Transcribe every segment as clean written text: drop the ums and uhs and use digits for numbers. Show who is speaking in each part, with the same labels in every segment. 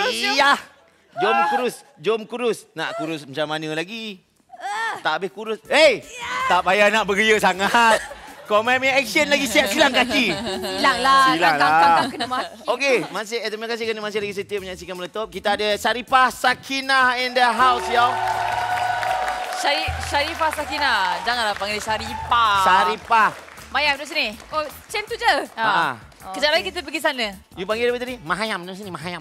Speaker 1: Iya. Jom kurus. Nak kurus macam mana lagi? Tak habis kurus. Tak payah nak beria sangat. Kau main action lagi siap silang kaki.
Speaker 2: Silang lah. Kang kena maki.
Speaker 1: Okey, terima kasih kerana masih lagi setia menyaksikan Meletup. Kita ada Sharifah Sakinah in the house, y'all.
Speaker 3: Sharifah Sakinah. Janganlah panggil Sharifah.
Speaker 1: Sharifah.
Speaker 3: Mayam duduk sini.
Speaker 2: Oh, macam tu je.
Speaker 3: Kejap lagi kita pergi sana.
Speaker 1: You panggil apa tadi? Mahayam duduk sini, Mahayam.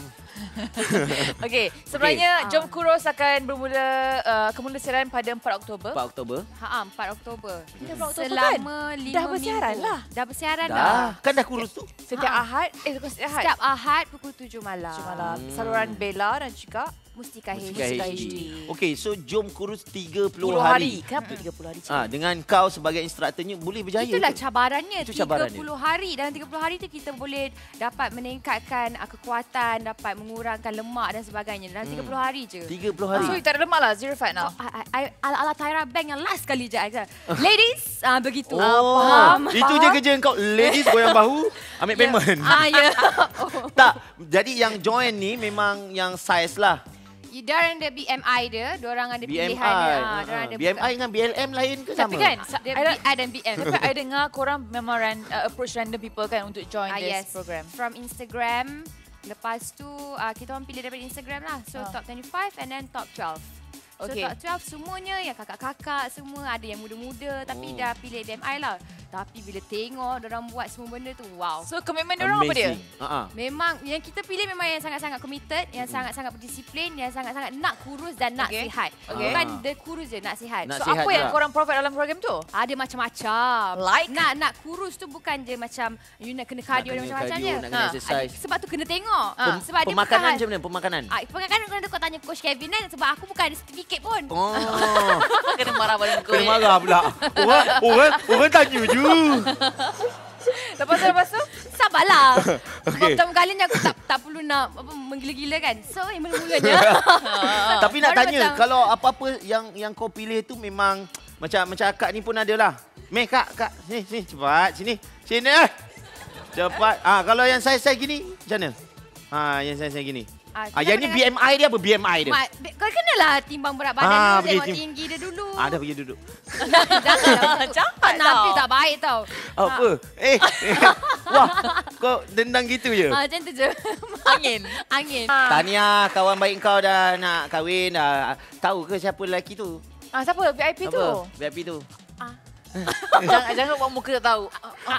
Speaker 3: Okey, sebenarnya Jom Kurus akan bermula kemuliaan pada 4 Oktober.
Speaker 1: 4 Oktober.
Speaker 2: 4 Oktober.
Speaker 3: Selama
Speaker 2: 5
Speaker 3: dah bersiaran
Speaker 2: minggu.
Speaker 3: lah.
Speaker 2: Dah bersiaran dah.
Speaker 1: Kan dah kurus tu.
Speaker 3: Setiap Ahad. Setiap Ahad.
Speaker 2: Setiap Ahad pukul 7 malam.
Speaker 3: Saluran Bella dan juga
Speaker 2: Mustika
Speaker 1: Mustika
Speaker 2: HD.
Speaker 1: HD. Okey, so Jom Kurus 30
Speaker 3: 10 hari. Kenapa 30 hari?
Speaker 1: Dengan kau sebagai instrukturnya boleh berjaya.
Speaker 2: Itulah
Speaker 1: tu.
Speaker 2: cabarannya.
Speaker 1: Itu
Speaker 2: 30
Speaker 1: cabarannya.
Speaker 2: hari. Dalam 30 hari tu kita boleh dapat meningkatkan kekuatan, dapat mengurangkan lemak dan sebagainya. Dalam 30 hari je.
Speaker 1: 30 hari.
Speaker 3: So, you tak ada lemak lah. Zero fat now.
Speaker 2: Ala Tyra Bank yang last kali je. Ladies, begitu.
Speaker 1: Faham. Itu je kerja kau. Ladies goyang bahu, ambil payment.
Speaker 2: Ya.
Speaker 1: Tak. Jadi yang join ni memang yang size lah.
Speaker 2: Diorang ada BMI dia. Diorang ada
Speaker 1: BMI.
Speaker 2: pilihan dia.
Speaker 1: BMI dengan BLM lain ke sama?
Speaker 3: Tapi kan,
Speaker 2: Dia BI dan BM.
Speaker 3: tapi I dengar korang memang approach random people kan untuk join this program.
Speaker 2: From Instagram. Lepas tu kita orang pilih daripada Instagram lah. So top 25 and then top 12. So top 12 semuanya yang kakak-kakak semua, ada yang muda-muda tapi dah pilih BMI lah. Tapi bila tengok diorang buat semua benda tu, wow.
Speaker 3: So komitmen diorang apa dia?
Speaker 2: Memang yang kita pilih memang yang sangat-sangat committed, yang sangat-sangat berdisiplin, yang sangat-sangat nak kurus dan nak sihat. Bukan dia kurus je, nak sihat.
Speaker 1: Nak
Speaker 3: so
Speaker 1: sihat
Speaker 3: apa yang
Speaker 1: juga.
Speaker 3: korang provide dalam program tu?
Speaker 2: Ada macam-macam.
Speaker 3: Like?
Speaker 2: Nak kurus tu bukan je macam you nak kena cardio dan macam-macam je.
Speaker 1: Nak kena exercise.
Speaker 2: Sebab tu kena tengok. Sebab dia
Speaker 1: Pemakanan
Speaker 2: bukan
Speaker 1: macam mana? Pemakanan?
Speaker 2: Pemakanan kau tanya Coach Kevin kan, sebab aku bukan ada sertifikat pun.
Speaker 3: Kena marah pada muka.
Speaker 1: Kena marah pula. Orang tanya je.
Speaker 3: Lepas tu?
Speaker 2: Sabarlah. Sebab pertama kalinya aku tak perlu nak menggila-gila kan. So yang mula-mulanya.
Speaker 1: Tapi nak tanya, kalau apa-apa yang kau pilih tu memang macam akak ni pun ada lah. Meh kak. Sini cepat. Sini. Cepat. Kalau yang saya gini, macam mana? Yang saya gini. Yang ni BMI dia apa? BMI dia?
Speaker 2: Kau kenalah timbang berat badan dulu, tengok tinggi dia dulu.
Speaker 1: Dah pergi duduk.
Speaker 3: Jahat
Speaker 2: Nampil tak baik tau.
Speaker 1: Apa? Wah, kau dendang gitu je?
Speaker 2: Macam tu je. Angin.
Speaker 1: Tahniah, kawan baik kau dah nak kahwin. Tahu ke siapa lelaki tu?
Speaker 3: Siapa VIP tu?
Speaker 1: VIP tu.
Speaker 3: Jangan buat muka tak tahu.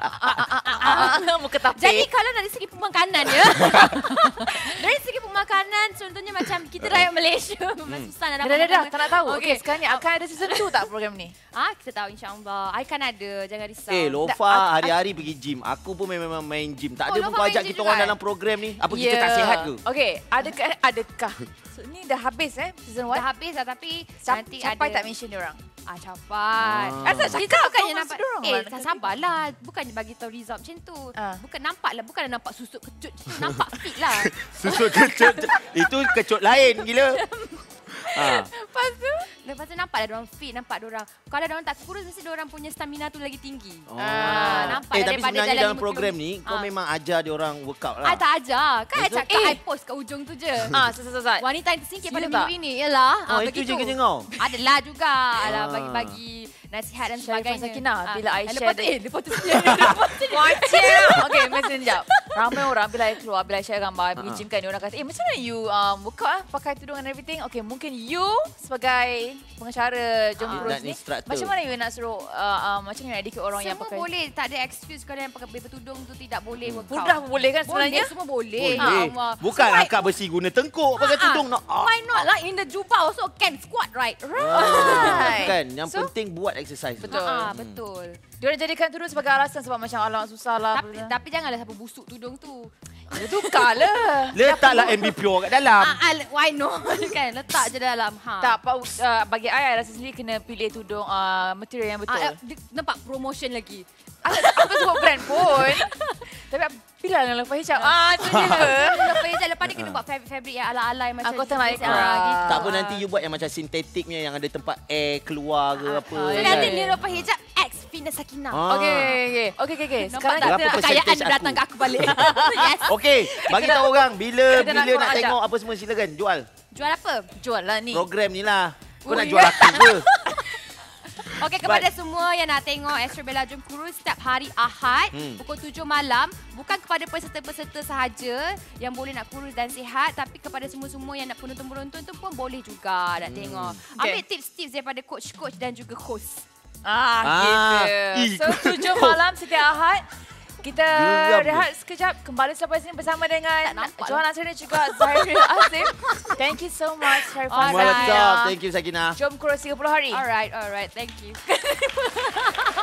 Speaker 3: Muka tapik.
Speaker 2: Jadi kalau dari segi pemakanan ya. Dari segi pemakanan contohnya macam kita rakyat Malaysia memang susah nak dapat.
Speaker 3: Dah, tak nak tahu. Okey, sekarang ni akan ada season 2 tak program ni?
Speaker 2: Kita tahu insya-Allah. Akan ada, jangan risau.
Speaker 1: Lofa hari-hari pergi gym. Aku pun memang main gym. Tak ada pun kau ajak kita orang dalam program ni. Apa kita tak sihat ke?
Speaker 3: Okey, adakah so, ni dah habis season 1?
Speaker 2: Dah habis dah, tapi nanti
Speaker 3: Capai
Speaker 2: ada.
Speaker 3: tak mention dia orang?
Speaker 2: Capai.
Speaker 3: Kita
Speaker 2: bukannya nampak. Sabarlah. Bukannya bagi tahu result macam tu. Bukan nampaklah. Bukan nampak susuk kecut. Nampak fit lah.
Speaker 1: Susuk kecut. Itu kecut lain gila.
Speaker 2: Lepas tu nampak dah diorang fit. Nampak diorang. Kalau diorang tak kurus, mesti diorang punya stamina tu lagi tinggi. Nampak
Speaker 1: tapi sebenarnya dalam program ni, kau memang ajar diorang workout lah.
Speaker 2: Tak ajar. Kan cakap I post kat ujung tu je.
Speaker 3: Sesat.
Speaker 2: Wanita yang tersingkir pada minggu ini. Yalah.
Speaker 1: Itu je kerja kau?
Speaker 2: Adalah juga. Bagi-bagi nasihat dan sebagainya.
Speaker 3: Sakinah, bila I share
Speaker 2: lepas tu
Speaker 3: macam. Okey, macam sekejap. Ramai orang bila I keluar, bila I share gambar pergi gym kan, orang kata, macam mana you workout pakai tudung and everything. Okey, mungkin you sebagai pengacara Jom Kurus ni, macam mana you nak suruh macam mana nak educate orang yang pakai?
Speaker 2: Semua boleh, tak ada excuse kalau yang pakai bertudung tu tidak boleh workout.
Speaker 3: Mudah boleh kan sebenarnya?
Speaker 2: Semua boleh.
Speaker 1: Bukan akak besi guna tengkuk pakai tudung.
Speaker 2: Why not lah, in the jubah also can squat right?
Speaker 1: Kan, yang penting buat exercise.
Speaker 2: Betul.
Speaker 3: Diorang jadikan tudung sebagai alasan sebab macam alamak susah lah.
Speaker 2: Tapi janganlah siapa busuk tudung tu.
Speaker 3: Tukarlah.
Speaker 1: Letaklah MB Pure kat dalam.
Speaker 2: Why not? Kan, letak je dalam.
Speaker 3: Tak, bagi I rasa sendiri kena pilih tudung material yang betul.
Speaker 2: Nampak promotion lagi.
Speaker 3: Aku sebut brand pun. Tapi pilih dengan lepas hijab. Tu je.
Speaker 2: Lepas hijab, lepas ni kena buat fabric yang ala-alai macam
Speaker 3: aku tak nak ikut.
Speaker 1: Tak apa, nanti you buat yang macam sintetiknya yang ada tempat air keluar ke apa.
Speaker 2: So nanti dia lepas hijab, X50. Fitness Sakinah.
Speaker 3: Okey. Sekarang
Speaker 2: Nampak
Speaker 3: kita
Speaker 2: tak kekayaan dia datang ke aku balik. Yes.
Speaker 1: Okey, bagi tahu orang bila
Speaker 3: kita nak
Speaker 1: nak
Speaker 3: ajak.
Speaker 1: tengok apa semua silakan jual.
Speaker 2: Jual apa?
Speaker 3: jual lah ni.
Speaker 1: Program ni lah. Kau nak
Speaker 3: Ui.
Speaker 1: jual aku ke?
Speaker 2: Okey, kepada semua yang nak tengok Astro Bella Jom Kurus setiap hari Ahad pukul 7 malam, bukan kepada peserta-peserta sahaja yang boleh nak kurus dan sihat, tapi kepada semua-semua yang nak penonton-penonton tu pun boleh juga nak tengok. Ambil tips-tips daripada coach-coach dan juga host.
Speaker 3: Gitu. So 7 malam setiap Ahad. Kita rehat sekejap. Kembali sampai sini bersama dengan Johan Asri dan juga Zahiril Azim. Thank you so much, Sharifah.
Speaker 1: Mantap. Thank you, Sakinah.
Speaker 3: Jom kurus 30 hari.
Speaker 2: Alright. Thank you.